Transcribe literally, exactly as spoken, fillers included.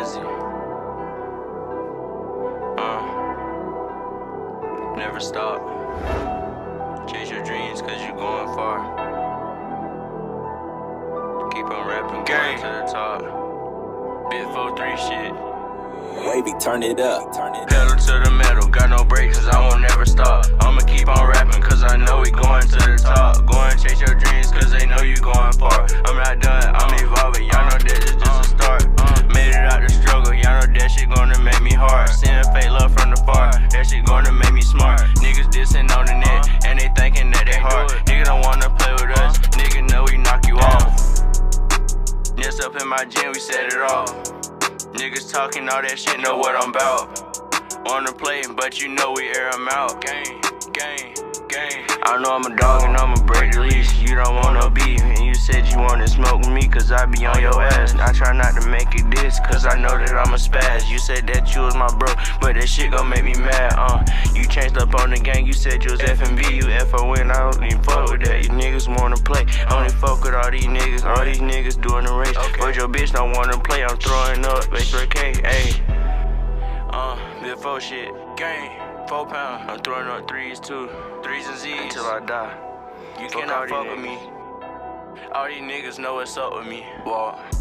Ronzy. Uh, never stop. Chase your dreams cause you going far. Keep on rapping, going to the top. Bit four three shit. Wavy, turn it up. Turn it Pedal to the metal, got no brakes cause I won't never stop. I'ma keep on rapping cause I know we going to the top. Go and chase your dreams cause they know you going far. I'm not done, I'm evolving, y'all know that it's just a start. Made it out the struggle, y'all know that shit gonna make me hard. Seeing fake love from the far, that shit gonna make me smart. Niggas dissing on the net, and they thinking that they hard. Nigga don't wanna play with us, nigga know we knock you off. Yes, up in my gym, we set it off. Niggas talking all that shit, know what I'm about. On the play, but you know we air them out. Gang, gang, gang. I know I'm a dog and I'ma break the leash. You don't want no beef, and you said you wanna smoke with me cause I be on your ass. I try not to make it this cause I know that I'm a spaz. You said that you was my bro, but that shit gon' make me mad. Uh, you changed up on the gang, you said you was F and B. You F O N, I don't even fuck with that. You niggas wanna play, only fuck with all these niggas. All these niggas doing the race, but your bitch don't wanna play. I'm throwing up, base for K, ayy. Uh, bit four shit, gang, four pound. I'm throwing up threes too, threes and Z's until I die. You cannot fuck with me. All these niggas know what's up with me. Walk.